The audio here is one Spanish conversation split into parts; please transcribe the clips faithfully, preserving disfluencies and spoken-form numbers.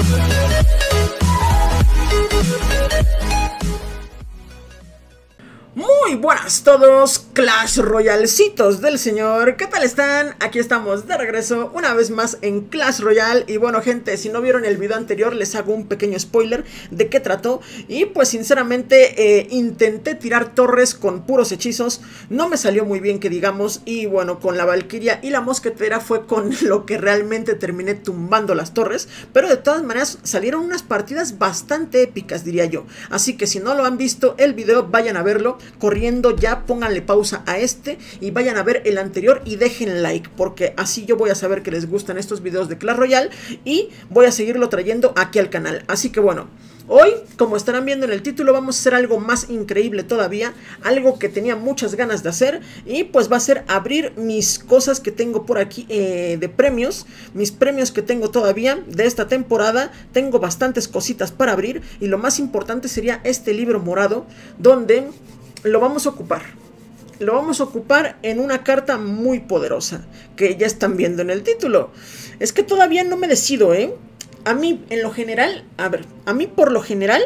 Muy buenas todos, Clash Royalcitos del señor, ¿qué tal están? Aquí estamos de regreso una vez más en Clash Royale. Y bueno gente, si no vieron el video anterior les hago un pequeño spoiler de qué trató. Y pues sinceramente eh, intenté tirar torres con puros hechizos, no me salió muy bien que digamos. Y bueno, con la Valquiria y la Mosquetera fue con lo que realmente terminé tumbando las torres. Pero de todas maneras salieron unas partidas bastante épicas, diría yo. Así que si no lo han visto el video, vayan a verlo corriendo ya, pónganle pausa a este y vayan a ver el anterior y dejen like, porque así yo voy a saber que les gustan estos videos de Clash Royale y voy a seguirlo trayendo aquí al canal. Así que bueno, hoy, como estarán viendo en el título, vamos a hacer algo más increíble todavía, algo que tenía muchas ganas de hacer, y pues va a ser abrir mis cosas que tengo por aquí eh, de premios, mis premios que tengo todavía de esta temporada. Tengo bastantes cositas para abrir y lo más importante sería este libro morado, donde lo vamos a ocupar. Lo vamos a ocupar en una carta muy poderosa, que ya están viendo en el título. Es que todavía no me decido, ¿eh? A mí, en lo general, a ver, a mí por lo general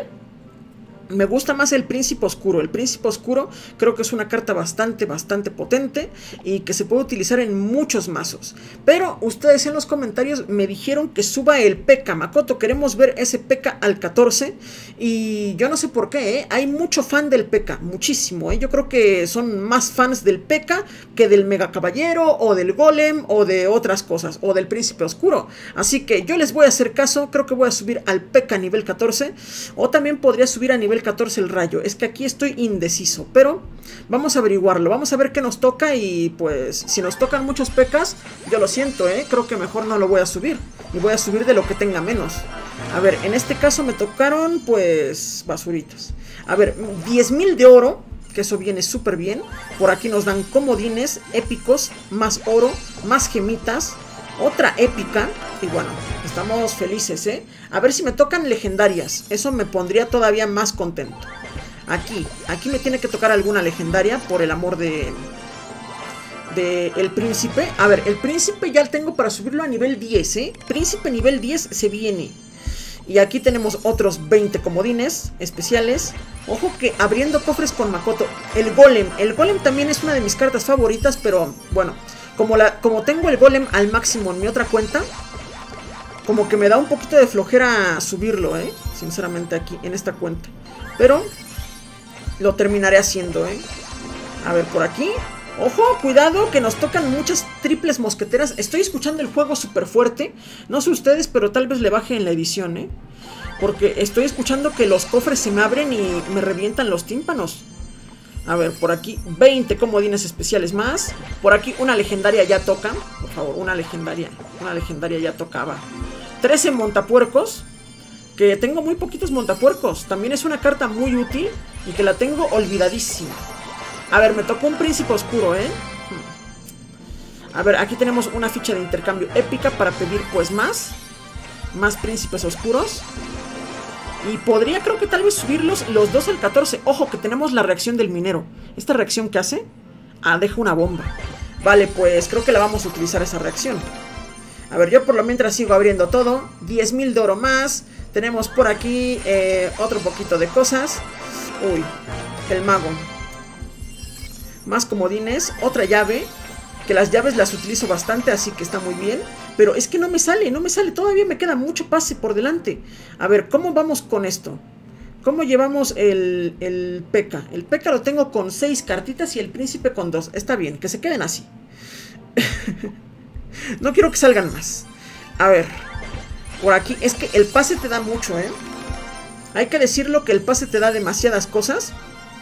me gusta más el Príncipe Oscuro. El Príncipe Oscuro creo que es una carta bastante, bastante potente y que se puede utilizar en muchos mazos. Pero ustedes en los comentarios me dijeron que suba el P K. Makoto, queremos ver ese P K al catorce. Y yo no sé por qué, ¿eh? Hay mucho fan del P K, muchísimo, ¿eh? Yo creo que son más fans del P K que del Mega Caballero, o del Golem, o de otras cosas, o del Príncipe Oscuro. Así que yo les voy a hacer caso, creo que voy a subir al P K a nivel catorce. O también podría subir a nivel catorce el rayo. Es que aquí estoy indeciso, pero vamos a averiguarlo, vamos a ver qué nos toca. Y pues si nos tocan muchos P Ks, yo lo siento, eh, creo que mejor no lo voy a subir, y voy a subir de lo que tenga menos. A ver, en este caso me tocaron pues basuritas. A ver, diez mil de oro, que eso viene súper bien. Por aquí nos dan comodines épicos, más oro, más gemitas, otra épica. Y bueno, estamos felices, ¿eh? A ver si me tocan legendarias. Eso me pondría todavía más contento. Aquí, aquí me tiene que tocar alguna legendaria, por el amor de... de el príncipe. A ver, el príncipe ya lo tengo para subirlo a nivel diez, ¿eh? Príncipe nivel diez se viene. Y aquí tenemos otros veinte comodines especiales. Ojo que abriendo cofres con Makoto. El Golem, el Golem también es una de mis cartas favoritas, pero bueno, Como, la, como tengo el Golem al máximo en mi otra cuenta, como que me da un poquito de flojera subirlo, ¿eh? Sinceramente aquí, en esta cuenta. Pero lo terminaré haciendo, ¿eh? A ver, por aquí. Ojo, cuidado, que nos tocan muchas triples mosqueteras. Estoy escuchando el juego súper fuerte. No sé ustedes, pero tal vez le baje en la edición, ¿eh? Porque estoy escuchando que los cofres se me abren y me revientan los tímpanos. A ver, por aquí veinte comodines especiales más. Por aquí una legendaria ya toca. Por favor, una legendaria. Una legendaria ya tocaba. trece montapuercos. Que tengo muy poquitos montapuercos. También es una carta muy útil y que la tengo olvidadísima. A ver, me tocó un Príncipe Oscuro, ¿eh? A ver, aquí tenemos una ficha de intercambio épica para pedir pues más. Más Príncipes Oscuros. Y podría, creo que tal vez subirlos los dos al catorce. Ojo que tenemos la reacción del minero. ¿Esta reacción qué hace? Ah, deja una bomba. Vale, pues creo que la vamos a utilizar esa reacción. A ver, yo por lo mientras sigo abriendo todo. diez mil de oro más. Tenemos por aquí eh, otro poquito de cosas. Uy, el mago. Más comodines, otra llave. Que las llaves las utilizo bastante, así que está muy bien. Pero es que no me sale, no me sale. Todavía me queda mucho pase por delante. A ver, ¿cómo vamos con esto? ¿Cómo llevamos el, el P K? El P K lo tengo con seis cartitas y el príncipe con dos. Está bien, que se queden así. No quiero que salgan más. A ver, por aquí, es que el pase te da mucho, ¿eh? Hay que decirlo que el pase te da demasiadas cosas.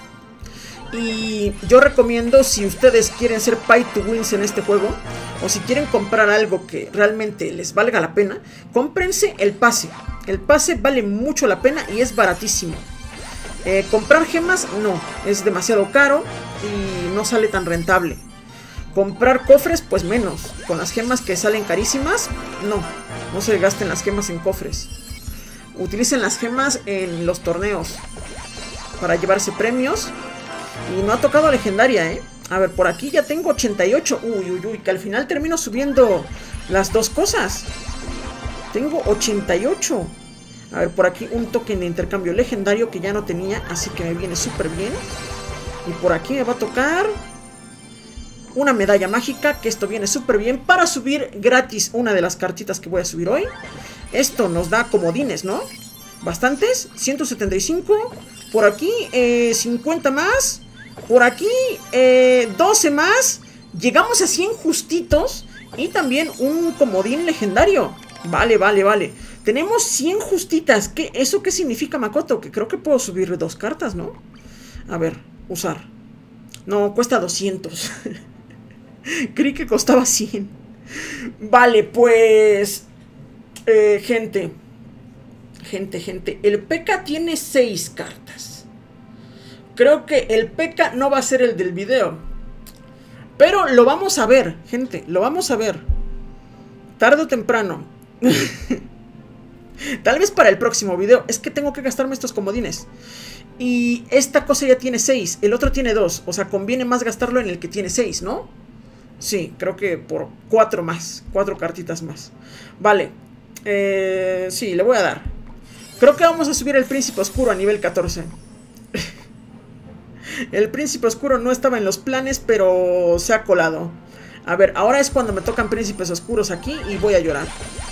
Y yo recomiendo, si ustedes quieren ser pay to wins en este juego, o si quieren comprar algo que realmente les valga la pena, cómprense el pase. El pase vale mucho la pena y es baratísimo. eh, Comprar gemas no, es demasiado caro y no sale tan rentable. Comprar cofres pues menos. Con las gemas que salen carísimas, no, no se gasten las gemas en cofres. Utilicen las gemas en los torneos para llevarse premios. Y no ha tocado legendaria, ¿eh? A ver, por aquí ya tengo ochenta y ocho. Uy, uy, uy, que al final termino subiendo las dos cosas. Tengo ochenta y ocho. A ver, por aquí un token de intercambio legendario que ya no tenía, así que me viene súper bien. Y por aquí me va a tocar una medalla mágica, que esto viene súper bien para subir gratis una de las cartitas que voy a subir hoy. Esto nos da comodines, ¿no? Bastantes, ciento setenta y cinco. Por aquí, eh, cincuenta más. Por aquí, eh, doce más. Llegamos a cien justitos. Y también un comodín legendario. Vale, vale, vale. Tenemos cien justitas. ¿Qué, ¿Eso qué significa, Makoto? Que creo que puedo subir dos cartas, ¿no? A ver, usar. No, cuesta doscientos. Creí que costaba cien. Vale, pues... Eh, gente. Gente, gente. El P K tiene seis cartas. Creo que el P K no va a ser el del video. Pero lo vamos a ver, gente. Lo vamos a ver. Tarde o temprano. Tal vez para el próximo video. Es que tengo que gastarme estos comodines. Y esta cosa ya tiene seis. El otro tiene dos. O sea, conviene más gastarlo en el que tiene seis, ¿no? Sí, creo que por cuatro más. Cuatro cartitas más. Vale. Eh, sí, le voy a dar. Creo que vamos a subir el Príncipe Oscuro a nivel catorce. El Príncipe Oscuro no estaba en los planes, pero se ha colado. A ver, ahora es cuando me tocan Príncipes Oscuros aquí y voy a llorar.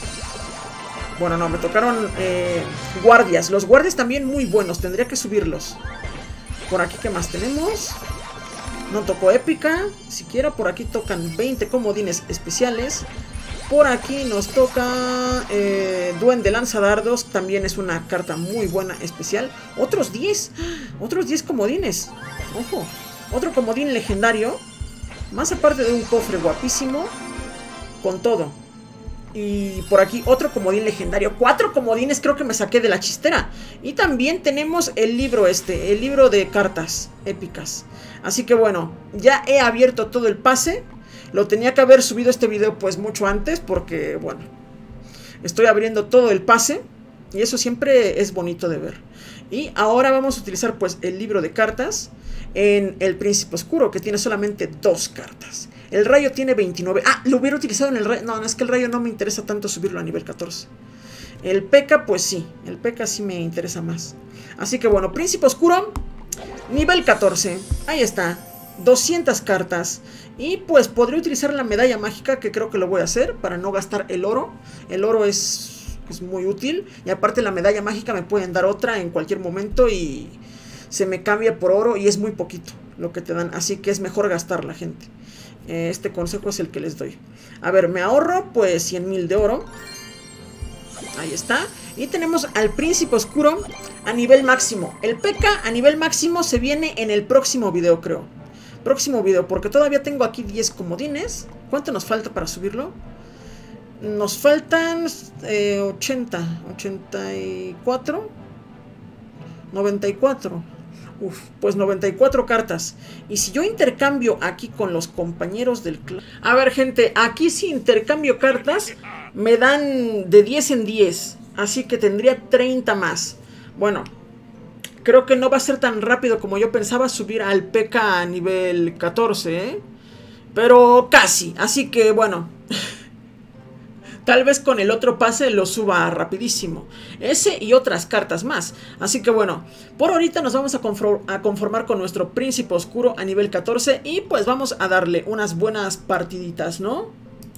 Bueno, no, me tocaron eh, guardias. Los guardias también muy buenos, tendría que subirlos. Por aquí, ¿qué más tenemos? No tocó épica, siquiera. Por aquí tocan veinte comodines especiales. Por aquí nos toca eh, Duende Lanzadardos. También es una carta muy buena, especial. Otros diez. Otros diez comodines. Ojo. Otro comodín legendario. Más aparte de un cofre guapísimo. Con todo. Y por aquí otro comodín legendario. Cuatro comodines creo que me saqué de la chistera. Y también tenemos el libro este. El libro de cartas épicas. Así que bueno, ya he abierto todo el pase. Lo tenía que haber subido este video pues mucho antes, porque bueno, estoy abriendo todo el pase y eso siempre es bonito de ver. Y ahora vamos a utilizar pues el libro de cartas en el Príncipe Oscuro, que tiene solamente dos cartas. El rayo tiene veintinueve. Ah, lo hubiera utilizado en el rayo. No, no, es que el rayo no me interesa tanto subirlo a nivel catorce. El P K pues sí, el P K sí me interesa más. Así que bueno, Príncipe Oscuro, nivel catorce, ahí está. doscientas cartas. Y pues podría utilizar la medalla mágica, que creo que lo voy a hacer para no gastar el oro. El oro es, es muy útil. Y aparte la medalla mágica me pueden dar otra en cualquier momento y se me cambia por oro y es muy poquito lo que te dan. Así que es mejor gastarla, gente. eh, Este consejo es el que les doy. A ver, me ahorro pues cien mil de oro. Ahí está. Y tenemos al Príncipe Oscuro a nivel máximo. El P K a nivel máximo se viene en el próximo video, creo. Próximo video, porque todavía tengo aquí diez comodines. ¿Cuánto nos falta para subirlo? Nos faltan eh, ochenta, ochenta y cuatro, noventa y cuatro. Uf, pues noventa y cuatro cartas. Y si yo intercambio aquí con los compañeros del club. A ver, gente, aquí si intercambio cartas me dan de diez en diez. Así que tendría treinta más. Bueno, creo que no va a ser tan rápido como yo pensaba subir al P K a nivel catorce, ¿eh? Pero casi, así que bueno. Tal vez con el otro pase lo suba rapidísimo. Ese y otras cartas más. Así que bueno, por ahorita nos vamos a, conform a conformar con nuestro Príncipe Oscuro a nivel catorce. Y pues vamos a darle unas buenas partiditas, ¿no?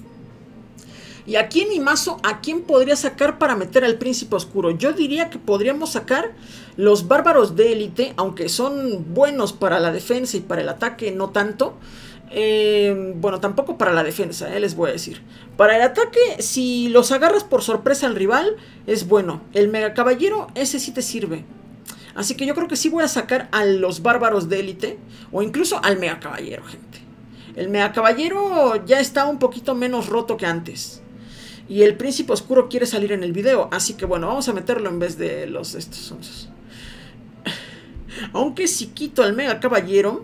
Y aquí en mi mazo, ¿a quién podría sacar para meter al Príncipe Oscuro? Yo diría que podríamos sacar los Bárbaros de Élite, aunque son buenos para la defensa y para el ataque, no tanto. Eh, bueno, tampoco para la defensa, eh, les voy a decir. Para el ataque, si los agarras por sorpresa al rival, es bueno. El Mega Caballero, ese sí te sirve. Así que yo creo que sí voy a sacar a los Bárbaros de Élite, o incluso al Mega Caballero, gente. El Mega Caballero ya está un poquito menos roto que antes. Y el Príncipe Oscuro quiere salir en el video. Así que bueno, vamos a meterlo en vez de los estos once. Aunque si quito al Mega Caballero,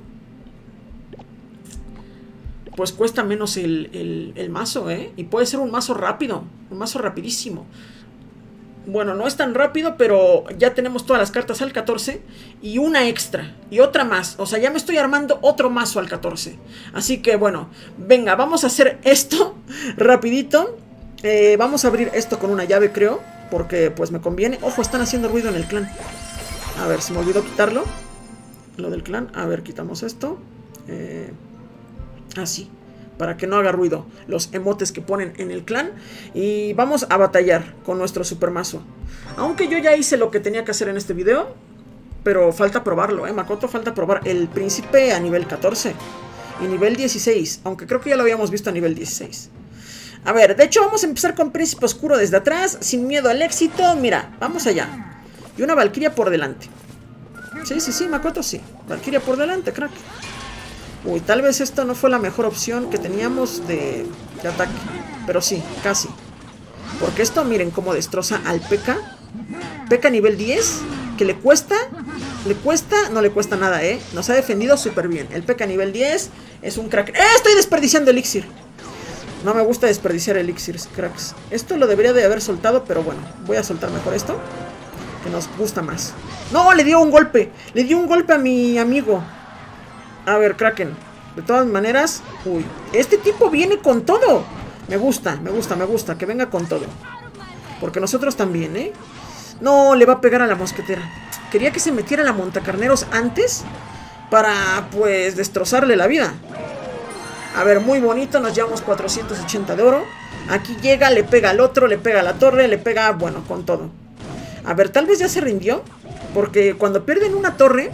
pues cuesta menos el, el, el mazo, ¿eh? Y puede ser un mazo rápido. Un mazo rapidísimo. Bueno, no es tan rápido, pero ya tenemos todas las cartas al catorce. Y una extra. Y otra más. O sea, ya me estoy armando otro mazo al catorce. Así que bueno, venga, vamos a hacer esto rapidito. Eh, vamos a abrir esto con una llave, creo. porque pues me conviene. Ojo, están haciendo ruido en el clan. A ver, se me olvidó quitarlo. Lo del clan. A ver, quitamos esto. Eh, así. Para que no haga ruido los emotes que ponen en el clan. Y vamos a batallar con nuestro supermazo. Aunque yo ya hice lo que tenía que hacer en este video. Pero falta probarlo, eh, Makoto. Falta probar el príncipe a nivel catorce. Y nivel dieciséis. Aunque creo que ya lo habíamos visto a nivel dieciséis. A ver, de hecho vamos a empezar con príncipe oscuro desde atrás. Sin miedo al éxito. Mira, vamos allá. Y una valquiria por delante. Sí, sí, sí, Makoto, sí. Valquiria por delante, crack. Uy, tal vez esto no fue la mejor opción que teníamos de, de ataque. Pero sí, casi. Porque esto, miren cómo destroza al P.E.K.K.A. P.E.K.K.A. nivel diez. Que le cuesta, le cuesta, no le cuesta nada, ¿eh? Nos ha defendido súper bien. El P.E.K.K.A. nivel diez es un crack. ¡Eh! Estoy desperdiciando elixir. No me gusta desperdiciar elixirs, cracks. Esto lo debería de haber soltado, pero bueno. Voy a soltar mejor esto, que nos gusta más. ¡No! Le dio un golpe. Le dio un golpe a mi amigo. A ver, Kraken. De todas maneras... Uy, este tipo viene con todo. Me gusta, me gusta, me gusta. Que venga con todo. Porque nosotros también, ¿eh? No, le va a pegar a la mosquetera. Quería que se metiera la montacarneros antes. Para, pues, destrozarle la vida. A ver, muy bonito. Nos llevamos cuatrocientos ochenta de oro. Aquí llega, le pega al otro, le pega a la torre, le pega, bueno, con todo. A ver, tal vez ya se rindió. Porque cuando pierden una torre...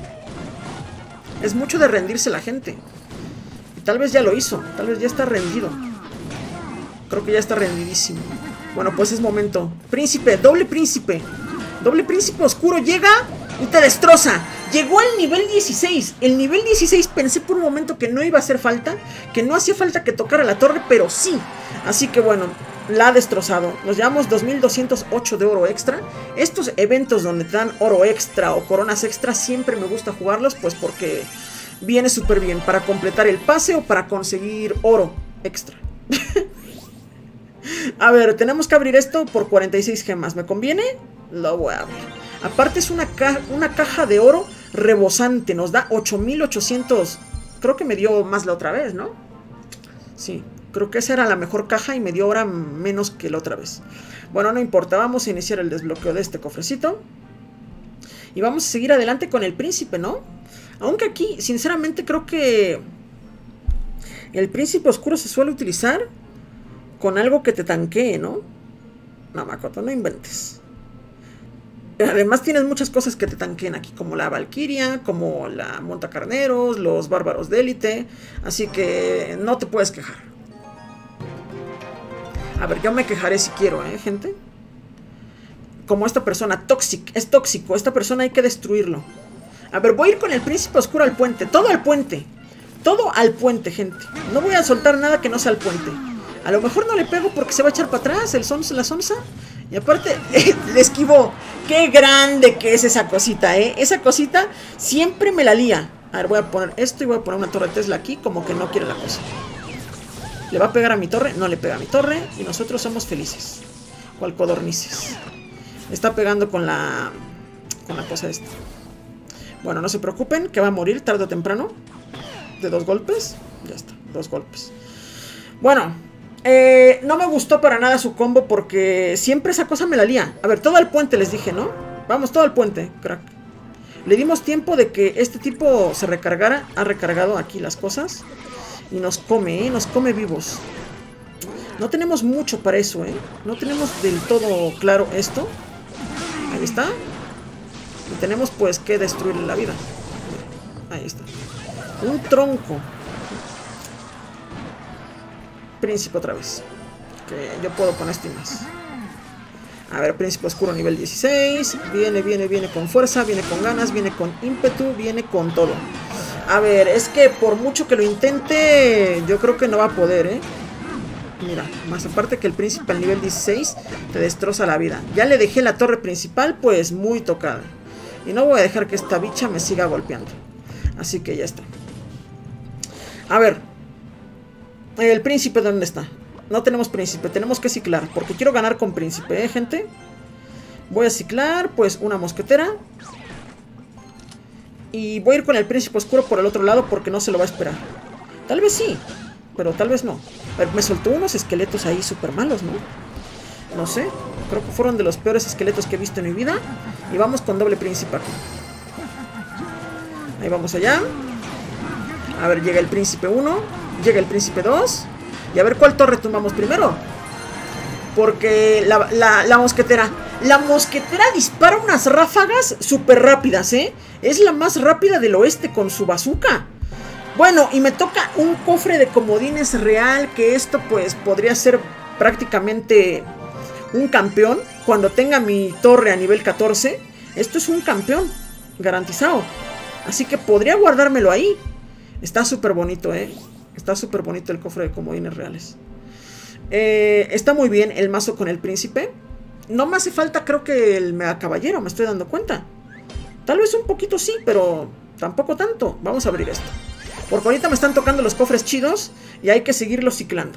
Es mucho de rendirse la gente. Y tal vez ya lo hizo. Tal vez ya está rendido. Creo que ya está rendidísimo. Bueno, pues es momento. Príncipe, doble príncipe. Doble príncipe oscuro llega y te destroza. Llegó al nivel dieciséis. El nivel dieciséis pensé por un momento que no iba a hacer falta. Que no hacía falta que tocara la torre, pero sí. Así que bueno, la ha destrozado. Nos llevamos dos mil doscientos ocho de oro extra. Estos eventos donde te dan oro extra o coronas extra siempre me gusta jugarlos, pues porque viene súper bien para completar el pase o para conseguir oro extra. A ver, tenemos que abrir esto por cuarenta y seis gemas. ¿Me conviene? Lo voy a abrir. Aparte es una, ca una caja de oro rebosante. Nos da ocho mil ochocientos. Creo que me dio más la otra vez, ¿no? Sí. Creo que esa era la mejor caja y me dio ahora menos que la otra vez. Bueno, no importa, vamos a iniciar el desbloqueo de este cofrecito. Y vamos a seguir adelante con el príncipe, ¿no? Aunque aquí, sinceramente, creo que el príncipe oscuro se suele utilizar con algo que te tanquee, ¿no? No, Makoto, no inventes. Además tienes muchas cosas que te tanqueen aquí, como la valquiria, como la montacarneros, los bárbaros de élite. Así que no te puedes quejar. A ver, yo me quejaré si quiero, ¿eh, gente? Como esta persona, tóxico, es tóxico. Esta persona hay que destruirlo. A ver, voy a ir con el príncipe oscuro al puente. Todo al puente. Todo al puente, gente. No voy a soltar nada que no sea al puente. A lo mejor no le pego porque se va a echar para atrás el sonsa, la sonsa. Y aparte, eh, le esquivó. Qué grande que es esa cosita, ¿eh? Esa cosita siempre me la lía. A ver, voy a poner esto y voy a poner una torre Tesla aquí, como que no quiere la cosa. ¿Le va a pegar a mi torre? No le pega a mi torre. Y nosotros somos felices. Cual codornices. Está pegando con la... Con la cosa esta. Bueno, no se preocupen, que va a morir tarde o temprano. De dos golpes. Ya está, dos golpes. Bueno, eh, no me gustó para nada su combo porque siempre esa cosa me la lía. A ver, todo al puente les dije, ¿no? Vamos, todo al puente, crack. Le dimos tiempo de que este tipo se recargara. Ha recargado aquí las cosas. Y nos come, ¿eh? Nos come vivos. No tenemos mucho para eso, ¿eh? No tenemos del todo claro esto. Ahí está. Y tenemos pues que destruirle la vida. Ahí está. Un tronco. Príncipe otra vez. Que yo puedo con esto y más. A ver, príncipe oscuro nivel dieciséis. Viene, viene, viene con fuerza. Viene con ganas, viene con ímpetu. Viene con todo. A ver, es que por mucho que lo intente, yo creo que no va a poder, ¿eh? Mira, más aparte que el príncipe al nivel dieciséis te destroza la vida. Ya le dejé la torre principal, pues muy tocada. Y no voy a dejar que esta bicha me siga golpeando. Así que ya está. A ver. El príncipe, ¿dónde está? No tenemos príncipe, tenemos que ciclar. Porque quiero ganar con príncipe, ¿eh, gente? Voy a ciclar, pues, una mosquetera. Y voy a ir con el príncipe oscuro por el otro lado porque no se lo va a esperar. Tal vez sí, pero tal vez no. A ver, me soltó unos esqueletos ahí súper malos, ¿no? No sé. Creo que fueron de los peores esqueletos que he visto en mi vida. Y vamos con doble príncipe aquí. Ahí vamos allá. A ver, llega el príncipe uno. Llega el príncipe dos. Y a ver cuál torre tumbamos primero. Porque la, la, la mosquetera La mosquetera dispara unas ráfagas súper rápidas, ¿eh? Es la más rápida del oeste con su bazooka. Bueno, y me toca un cofre de comodines real. Que esto pues podría ser prácticamente un campeón. Cuando tenga mi torre a nivel catorce. Esto es un campeón garantizado. Así que podría guardármelo ahí. Está súper bonito, ¿eh? Está súper bonito el cofre de comodines reales. Eh, está muy bien el mazo con el príncipe. No me hace falta, creo que el mega caballero, me estoy dando cuenta. Tal vez un poquito sí, pero tampoco tanto. Vamos a abrir esto. Porque ahorita me están tocando los cofres chidos y hay que seguirlos ciclando.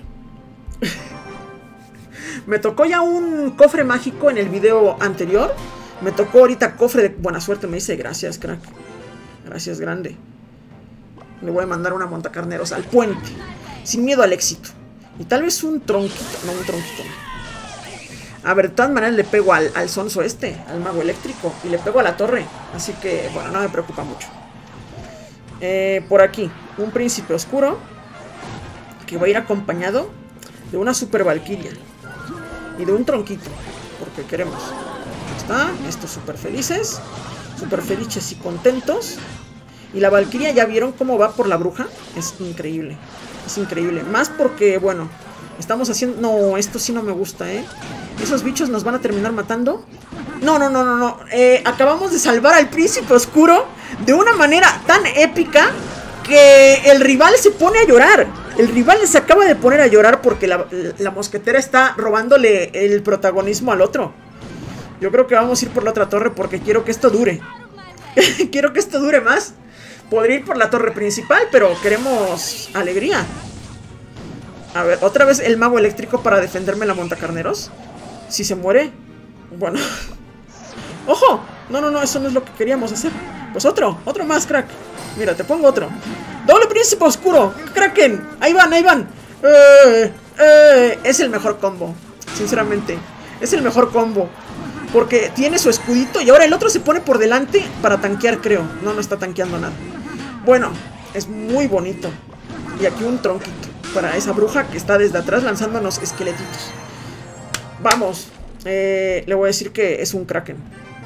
Me tocó ya un cofre mágico en el video anterior. Me tocó ahorita cofre de buena suerte. Me dice gracias, crack. Gracias, grande. Le voy a mandar una montacarneros al puente. Sin miedo al éxito. Y tal vez un tronquito. No, un tronquito. A ver, de todas maneras le pego al, al sonso este. Al mago eléctrico. Y le pego a la torre. Así que, bueno, no me preocupa mucho. Eh, por aquí. Un príncipe oscuro. Que va a ir acompañado de una super valquiria. Y de un tronquito. Porque queremos. Ahí está. Estos súper felices. Súper felices y contentos. Y la valquiria, ¿ya vieron cómo va por la bruja? Es increíble. Es increíble. Más porque, bueno, estamos haciendo... No, esto sí no me gusta, ¿eh? Esos bichos nos van a terminar matando. No, no, no, no, no. Eh, acabamos de salvar al príncipe oscuro de una manera tan épica que el rival se pone a llorar. El rival se acaba de poner a llorar porque la, la mosquetera está robándole el protagonismo al otro. Yo creo que vamos a ir por la otra torre porque quiero que esto dure. Quiero que esto dure más. Podría ir por la torre principal, pero queremos alegría. A ver, otra vez el mago eléctrico para defenderme la montacarneros. Si se muere, bueno. ¡Ojo! No, no, no, eso no es lo que queríamos hacer. Pues otro, otro más, crack. Mira, te pongo otro. ¡Doble príncipe oscuro! ¡Kraken! Ahí van, ahí van. Eh, eh, es el mejor combo, sinceramente. Es el mejor combo. Porque tiene su escudito y ahora el otro se pone por delante para tanquear, creo. No, no está tanqueando nada. Bueno, es muy bonito. Y aquí un tronquito para esa bruja que está desde atrás lanzándonos esqueletitos. Vamos. Eh, le voy a decir que es un kraken.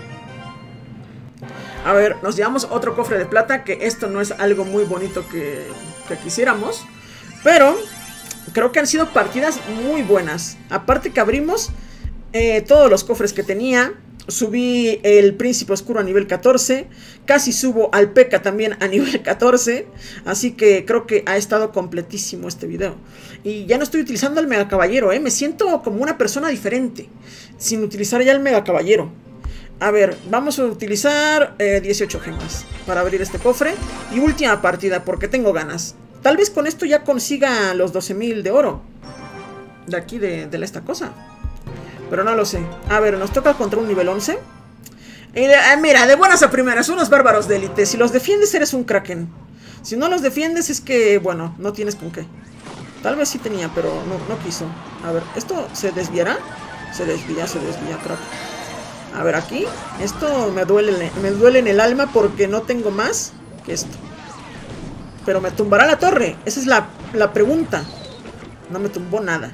A ver, nos llevamos otro cofre de plata. Que esto no es algo muy bonito que, que quisiéramos. Pero creo que han sido partidas muy buenas. Aparte que abrimos... Eh, todos los cofres que tenía. Subí el príncipe oscuro a nivel catorce. Casi subo al P.E.K.K.A también a nivel catorce. Así que creo que ha estado completísimo este video. Y ya no estoy utilizando el mega caballero, ¿eh? Me siento como una persona diferente sin utilizar ya el mega caballero. A ver, vamos a utilizar eh, dieciocho gemas para abrir este cofre. Y última partida porque tengo ganas. Tal vez con esto ya consiga los doce mil de oro de aquí de, de esta cosa. Pero no lo sé. A ver, nos toca contra un nivel once. Y, eh, mira, de buenas a primeras, unos bárbaros de élite. Si los defiendes eres un kraken. Si no los defiendes es que, bueno, no tienes con qué. Tal vez sí tenía, pero no, no quiso. A ver, ¿esto se desviará? Se desvía, se desvía, crack. A ver, aquí. Esto me duele, me duele en el alma porque no tengo más que esto. Pero me tumbará la torre. Esa es la, la pregunta. No me tumbó nada.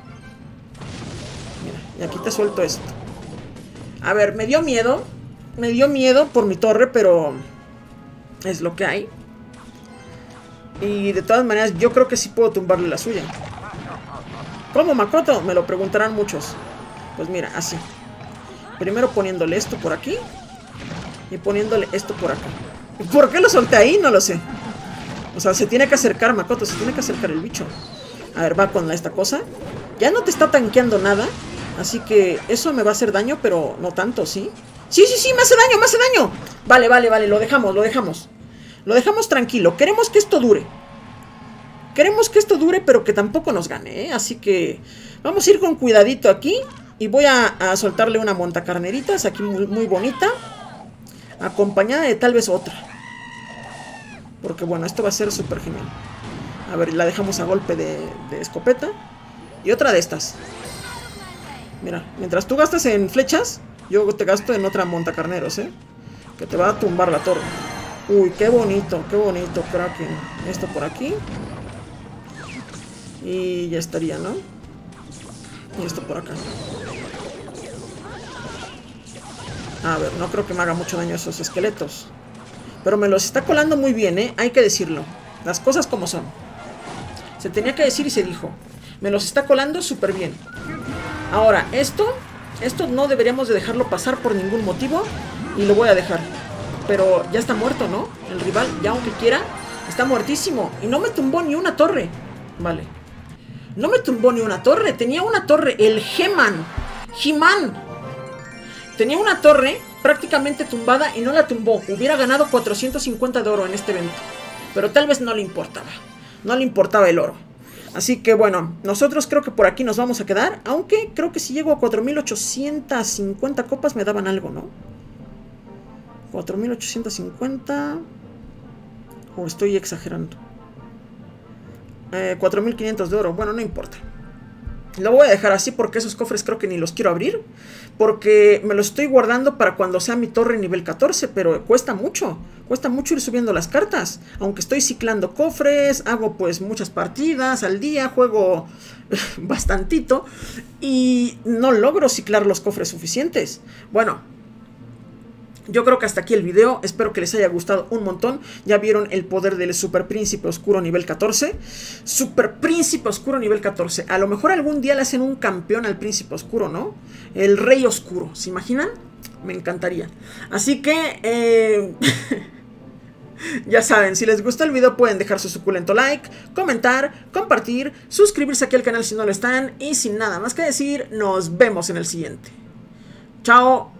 Y aquí te suelto esto. A ver, me dio miedo. Me dio miedo por mi torre, pero es lo que hay. Y de todas maneras yo creo que sí puedo tumbarle la suya. ¿Cómo, Makoto? Me lo preguntarán muchos. Pues mira, así. Primero poniéndole esto por aquí. Y poniéndole esto por acá. ¿Por qué lo solté ahí? No lo sé. O sea, se tiene que acercar, Makoto. Se tiene que acercar el bicho. A ver, va con esta cosa. Ya no te está tanqueando nada. Así que eso me va a hacer daño, pero no tanto, ¿sí? Sí, sí, sí, me hace daño, me hace daño. Vale, vale, vale, lo dejamos, lo dejamos. Lo dejamos tranquilo, queremos que esto dure. Queremos que esto dure, pero que tampoco nos gane, ¿eh? Así que vamos a ir con cuidadito aquí. Y voy a, a soltarle una montacarneritas aquí muy, muy bonita. Acompañada de tal vez otra. Porque bueno, esto va a ser súper genial. A ver, la dejamos a golpe de, de escopeta. Y otra de estas. Mira, mientras tú gastas en flechas, yo te gasto en otra montacarneros, ¿eh? Que te va a tumbar la torre. Uy, qué bonito, qué bonito, Kraken. Esto por aquí. Y ya estaría, ¿no? Y esto por acá. A ver, no creo que me haga mucho daño esos esqueletos. Pero me los está colando muy bien, ¿eh? Hay que decirlo. Las cosas como son. Se tenía que decir y se dijo. Me los está colando súper bien. Ahora, esto... Esto no deberíamos de dejarlo pasar por ningún motivo. Y lo voy a dejar. Pero ya está muerto, ¿no? El rival, ya aunque quiera, está muertísimo. Y no me tumbó ni una torre. Vale. No me tumbó ni una torre. Tenía una torre. El He-Man. He-Man. Tenía una torre prácticamente tumbada y no la tumbó. Hubiera ganado cuatrocientos cincuenta de oro en este evento. Pero tal vez no le importaba. No le importaba el oro. Así que bueno, nosotros creo que por aquí nos vamos a quedar. Aunque creo que si llego a cuatro mil ochocientas cincuenta copas me daban algo, ¿no? cuatro mil ochocientos cincuenta. O estoy exagerando. Eh, cuatro mil quinientos de oro. Bueno, no importa. Lo voy a dejar así porque esos cofres creo que ni los quiero abrir. Porque me los estoy guardando para cuando sea mi torre nivel catorce. Pero cuesta mucho. Cuesta mucho ir subiendo las cartas. Aunque estoy ciclando cofres. Hago pues muchas partidas al día. Juego bastantito. Y no logro ciclar los cofres suficientes. Bueno. Yo creo que hasta aquí el video, espero que les haya gustado un montón. Ya vieron el poder del Super Príncipe Oscuro nivel catorce. Super Príncipe Oscuro nivel catorce. A lo mejor algún día le hacen un campeón al Príncipe Oscuro, ¿no? El Rey Oscuro, ¿se imaginan? Me encantaría. Así que, eh... ya saben, si les gustó el video pueden dejar su suculento like, comentar, compartir, suscribirse aquí al canal si no lo están. Y sin nada más que decir, nos vemos en el siguiente. Chao.